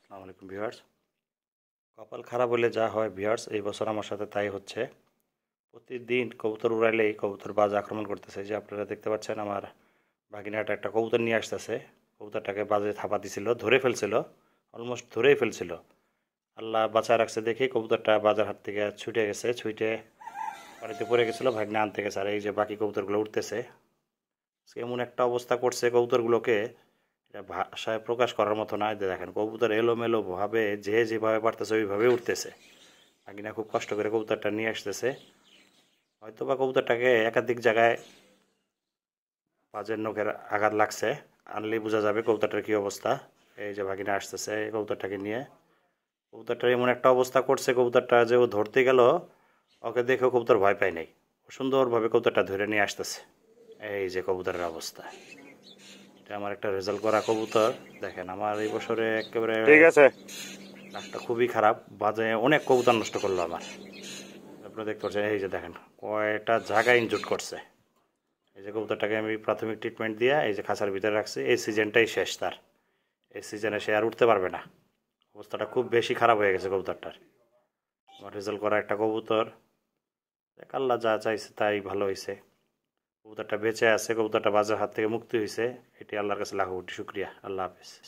আসসালামু আলাইকুম ভিউয়ার্স। কপাল খারাপ হলে যা হয় ভিউয়ার্স, এই বছর আমার সাথে তাই হচ্ছে। প্রতিদিন কবুতর উড়াইলেই কবুতর বাজ আক্রমণ করতেছে। যে আপনারা দেখতে পাচ্ছেন, আমার ভাগিনাটা একটা কবুতর নিয়ে আসতেছে। কবুতরটাকে বাজে থাপা দিছিল, ধরে ফেলছিল, অলমোস্ট ধরেই ফেলছিল। আল্লাহ বাঁচায় রাখছে দেখে কবুতরটা বাজার হাত থেকে ছুটে গেছে, ছুটে পানিতে পড়ে গেছিলো। ভাগনা আনতে গেছে, আর এই যে বাকি কবুতরগুলো উঠতেছে। এমন একটা অবস্থা করছে কবুতরগুলোকে, এটা ভাষায় প্রকাশ করার মতো না। যে দেখেন, কবুতর এলোমেলো ভাবে যে যেভাবে পারতেছে ওইভাবে উঠতেছে। ভাগিনা খুব কষ্ট করে কবুতরটা নিয়ে আসতেছে। হয়তো বা কবুতরটাকে একাধিক জায়গায় বাজের নখের আঘাত লাগছে, আনলেই বোঝা যাবে কবুতরটার কী অবস্থা। এই যে ভাগিনা আসতেছে কবুতরটাকে নিয়ে। কবুতরটার এমন একটা অবস্থা করছে, কবুতরটা যে ও ধরতে গেল, ওকে দেখেও কবুতর ভয় পায় নাই। ও সুন্দরভাবে কবুতরটা ধরে নিয়ে আসতেছে। এই যে কবুতরের অবস্থা, এটা আমার একটা রেজাল্ট করা কবুতর। দেখেন, আমার এই বছরে একেবারে ঠিক আছে। লাকটা খুবই খারাপ, বাজে অনেক কবুতর নষ্ট করলো আমার। আপনারা দেখতে পাচ্ছেন, এই যে দেখেন কয়টা জায়গায় ইনজুট করছে। এই যে কবুতরটাকে আমি প্রাথমিক ট্রিটমেন্ট দিয়ে এই যে খাঁচার ভিতরে রাখছি। এই সিজনটাই শেষ তার, এই সিজনে সে আর উঠতে পারবে না। অবস্থাটা খুব বেশি খারাপ হয়ে গেছে কবুতরটার। আমার রেজাল্ট করা একটা কবুতর, আল্লাহ যা চাইছে তাই ভালো হয়েছে। কবুতরটা বেঁচে আছে, কবুতরটা বাজার হাত থেকে মুক্তি হয়েছে, এটি আল্লাহর কাছে লাখো কোটি শুক্রিয়া। আল্লাহ হাফেজ।